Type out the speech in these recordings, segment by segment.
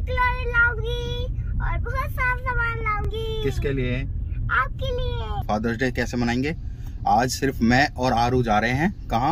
खिलौने लाऊंगी और बहुत सारा सामान लाऊंगी। किसके लिए? आपके लिए। फादर्स डे कैसे मनाएंगे? आज सिर्फ मैं और आरू जा रहे हैं। कहाँ?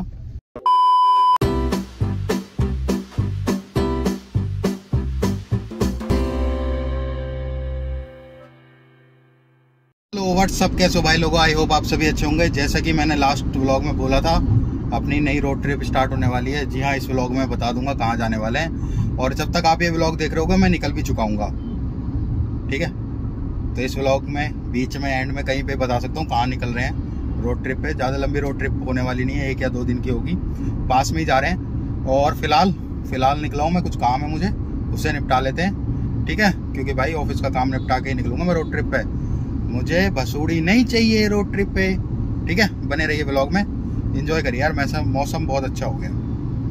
हेलो व्हाट्सअप, कैसे हो भाई लोगों? आई होप आप सभी अच्छे होंगे। जैसा कि मैंने लास्ट व्लॉग में बोला था, अपनी नई रोड ट्रिप स्टार्ट होने वाली है। जी हाँ, इस व्लॉग में बता दूंगा कहाँ जाने वाले हैं, और जब तक आप ये व्लॉग देख रहे होगे मैं निकल भी चुका हूँगा। ठीक है, तो इस व्लॉग में बीच में एंड में कहीं पे बता सकता हूँ कहाँ निकल रहे हैं रोड ट्रिप पे। ज़्यादा लंबी रोड ट्रिप होने वाली नहीं है, 1 या 2 दिन की होगी। पास में ही जा रहे हैं, और फिलहाल निकला हूँ मैं, कुछ काम है मुझे, उससे निपटा लेते हैं। ठीक है, क्योंकि भाई ऑफिस का काम निपटा के ही निकलूंगा मैं रोड ट्रिप पे। मुझे भसूड़ी नहीं चाहिए रोड ट्रिप पे। ठीक है, बने रहिए व्लॉग में, एंजॉय करिए यार। मौसम बहुत अच्छा हो गया।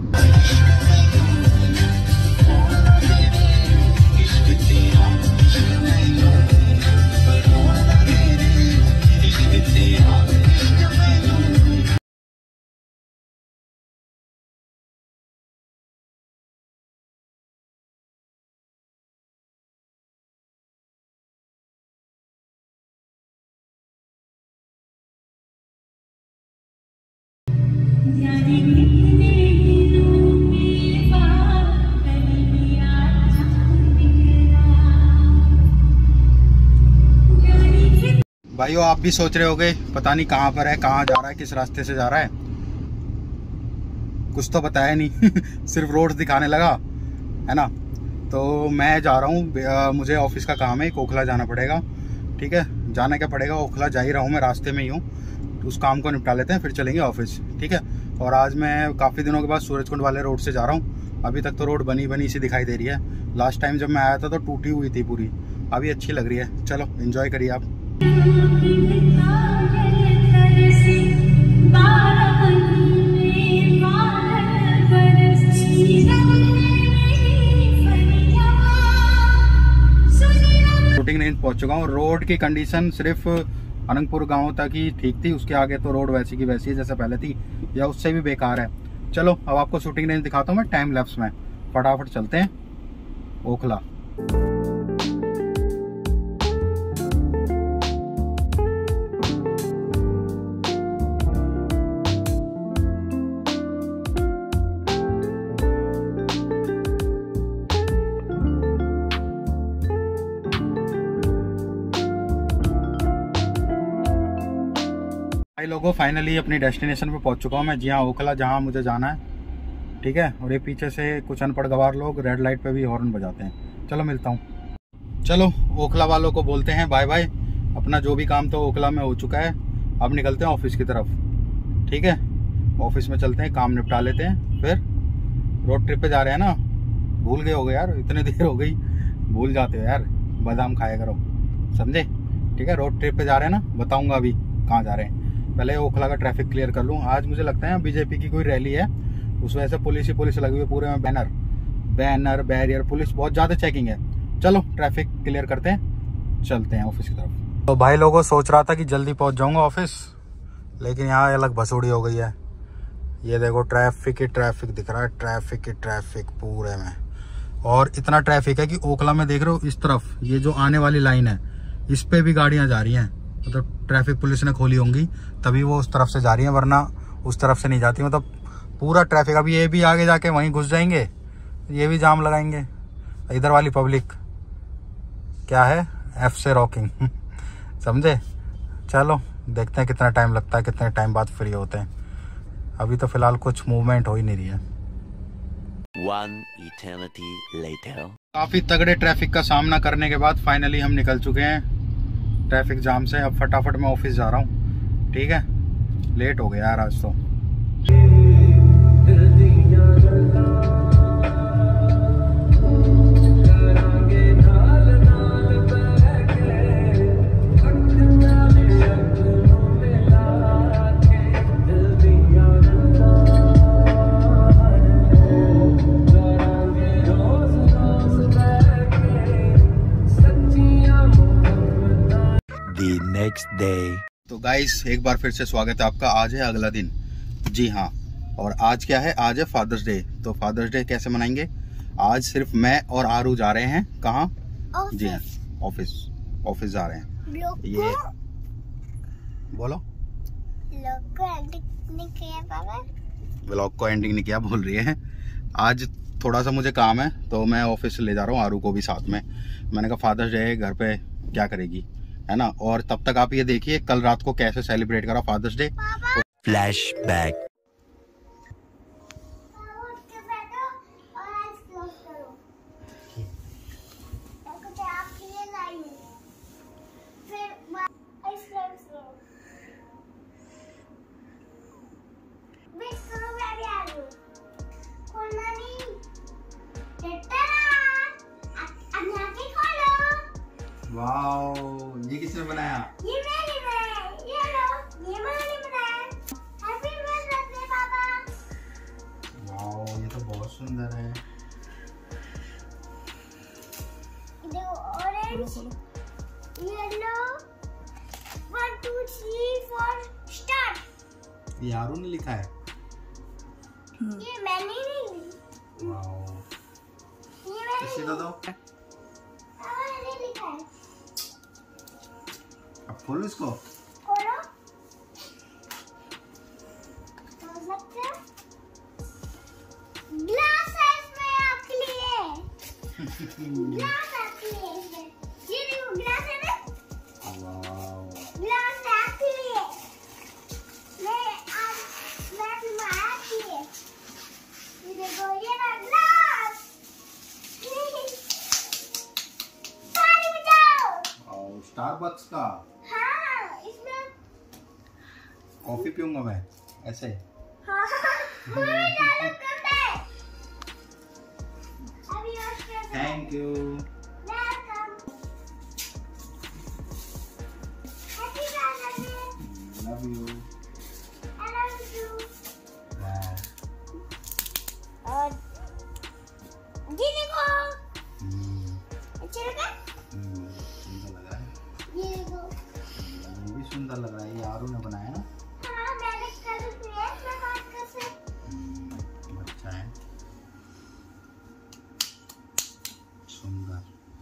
भाइयों, आप भी सोच रहे होगे पता नहीं कहाँ पर है, कहाँ जा रहा है, किस रास्ते से जा रहा है। कुछ तो बताया नहीं सिर्फ रोड दिखाने लगा, है ना। तो मैं जा रहा हूँ, मुझे ऑफिस का काम है, ओखला जाना पड़ेगा। ठीक है, जाना क्या पड़ेगा, ओखला जा ही रहा हूँ मैं, रास्ते में ही हूँ। उस काम को निपटा लेते हैं, फिर चलेंगे ऑफिस। ठीक है, और आज मैं काफ़ी दिनों के बाद सूरजकुंड वाले रोड से जा रहा हूँ। अभी तक तो रोड बनी सी दिखाई दे रही है। लास्ट टाइम जब मैं आया था तो टूटी हुई थी पूरी, अभी अच्छी लग रही है। चलो एंजॉय करिए आप। शूटिंग रेंज पहुंच चुका हूँ। रोड की कंडीशन सिर्फ अनंगपुर गांव तक ही ठीक थी, उसके आगे तो रोड वैसी की वैसी है जैसे पहले थी, या उससे भी बेकार है। चलो अब आपको शूटिंग रेंज दिखाता हूँ मैं टाइम लैप्स में। फटाफट चलते हैं ओखला। भाई लोगों, फाइनली अपनी डेस्टिनेशन पे पहुंच चुका हूँ मैं। जी हाँ, ओखला, जहाँ मुझे जाना है। ठीक है, और ये पीछे से कुछ अनपढ़ गवार लोग रेड लाइट पे भी हॉर्न बजाते हैं। चलो मिलता हूँ। चलो ओखला वालों को बोलते हैं बाय बाय। अपना जो भी काम तो ओखला में हो चुका है, अब निकलते हैं ऑफिस की तरफ। ठीक है, ऑफिस में चलते हैं, काम निपटा लेते हैं। फिर रोड ट्रिप पे जा रहे हैं ना, भूल गए हो गए यार, इतनी देर हो गई, भूल जाते हो यार। बादाम खाया करो, समझे। ठीक है, रोड ट्रिप पे जा रहे हैं ना, बताऊंगा अभी कहाँ जा रहे हैं। पहले ओखला का ट्रैफिक क्लियर कर लूँ। आज मुझे लगता है बीजेपी की कोई रैली है, उस वजह से पुलिस ही पुलिस लगी हुई है पूरे में। बैनर बैरियर, पुलिस, बहुत ज़्यादा चेकिंग है। चलो ट्रैफिक क्लियर करते हैं, चलते हैं ऑफिस की तरफ। तो भाई लोगों, सोच रहा था कि जल्दी पहुंच जाऊंगा ऑफिस, लेकिन यहाँ अलग भसोड़ी हो गई है। ये देखो, ट्रैफिक ही ट्रैफिक दिख रहा है, ट्रैफिक ही ट्रैफिक पूरे में। और इतना ट्रैफिक है कि ओखला में देख रहे हो, इस तरफ ये जो आने वाली लाइन है, इस पे भी गाड़ियाँ जा रही हैं। मतलब ट्रैफिक पुलिस ने खोली होंगी तभी वो उस तरफ से जा रही है, वरना उस तरफ से नहीं जाती। मतलब पूरा ट्रैफिक। अब ये भी आगे जाके वहीं घुस जाएंगे, ये भी जाम लगाएंगे। इधर वाली पब्लिक क्या है, एफ से रॉकिंग समझे। चलो देखते हैं कितना टाइम लगता है, कितने टाइम बाद फ्री होते हैं। अभी तो फिलहाल कुछ मूवमेंट हो ही नहीं रही है। One eternity later. काफी तगड़े ट्रैफिक का सामना करने के बाद फाइनली हम निकल चुके हैं ट्रैफिक जाम से। अब फटाफट मैं ऑफिस जा रहा हूँ। ठीक है, लेट हो गया यार आज तो। Next day. तो गाइस, एक बार फिर से स्वागत है आपका। आज है अगला दिन। जी हाँ, और आज क्या है, आज है फादर्स डे। तो फादर्स डे कैसे मनाएंगे, आज सिर्फ मैं और आरू जा रहे हैं कहाँ? जी हाँ, ऑफिस ऑफिस जा रहे हैं। ये बोलो, व्लॉग को एडिट नहीं किया पापा? व्लॉग को एंडिंग नहीं किया बोल रही है। आज थोड़ा सा मुझे काम है तो मैं ऑफिस ले जा रहा हूँ आरू को भी साथ में। मैंने कहा फादर्स डे है, घर पे क्या करेगी, है ना। और तब तक आप ये देखिए कल रात को कैसे सेलिब्रेट करा फादर्स डे। Flashback. वाओ, ये किसने बनाया? ये मैंने बनाया। ये लो, ये मैंने बनाया। हैप्पी बर्थडे पापा। वाओ, ये तो बहुत सुंदर है। देखो, ऑरेंज, येलो, 1 2 3 4 स्टार्ट। ये आरू ने लिखा है। ये मैंने नहीं। वाओ, ये मैंने इसे दो दो। मैंने लिखा है। अब खोलो इसको। खोलो। समझ सकते हो? ग्लास है इसमें आपके लिए। ग्लास आपके लिए इसमें। ये देखो ग्लास है ना? वाओ, ग्लास है आपके लिए। मैं तुम्हारा लिए। ये देखो ये ना ग्लास। पानी बचाओ। और स्टारबक्स का हाँ, इसमें कॉफी पीऊंगा मैं ऐसे। हाँ, पूरे डालो कप है। अभी और क्या? Thank you. Welcome. Happy birthday. Love you. I love you. Wow, और ये देखो। अच्छा लगा? सुंदर लग रहा है। ये देखो। ये भी सुंदर लग रहा है। ये आरू ने बनाया ना। हाँ, मैंने कल किया मैं बात कर से। अच्छा है, सुंदर।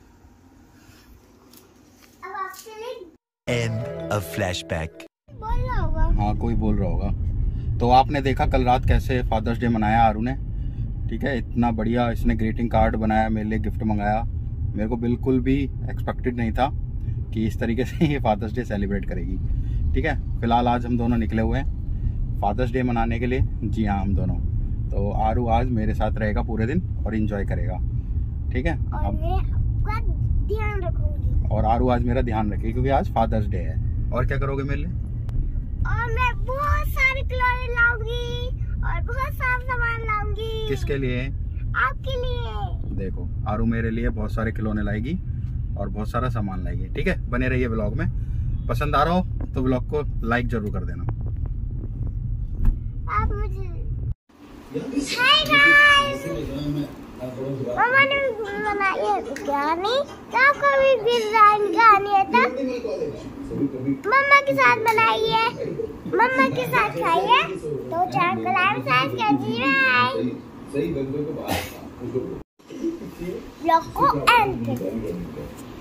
अब आपके लिए End of flashback. बोल रहा होगा। हाँ, कोई बोल रहा होगा। तो आपने देखा कल रात कैसे फादर्स डे मनाया आरू ने, ठीक है। इतना बढ़िया इसने ग्रीटिंग कार्ड बनाया, मेरे लिए गिफ्ट मंगाया। मेरे को बिल्कुल भी एक्सपेक्टेड नहीं था कि इस तरीके से ये फादर्स डे सेलिब्रेट करेगी, ठीक है। फिलहाल आज हम दोनों निकले हुए हैं फादर्स डे मनाने के लिए। जी हाँ, हम दोनों। तो आरू आज मेरे साथ रहेगा पूरे दिन और इंजॉय करेगा, ठीक है। और मैं आपका ध्यान रखूंगी। और आरू आज मेरा ध्यान रखेगी क्योंकि आज फादर्स डे है। और क्या करोगे मेरे लिए? और मैं बहुत सारे खिलौने लाऊंगी और बहुत सारा सामान लाऊंगी। किसके लिए? आपके लिए। देखो, आरू मेरे लिए बहुत सारे खिलौने लाएगी और बहुत सारा सामान लाएगी, ठीक है। बने रहिए व्लॉग में। पसंद आ रहा हो तो व्लॉग को लाइक जरूर कर देना। आप मुझे हाय गाइस, मम्मा ने बनाई है बिरयानी। क्या कभी बिरयानी खानी है तो मम्मा के साथ बनाई है, मम्मा के साथ खाई है। तो चैनल को लाइक सब्सक्राइब कीजिए। व्लॉग को एंड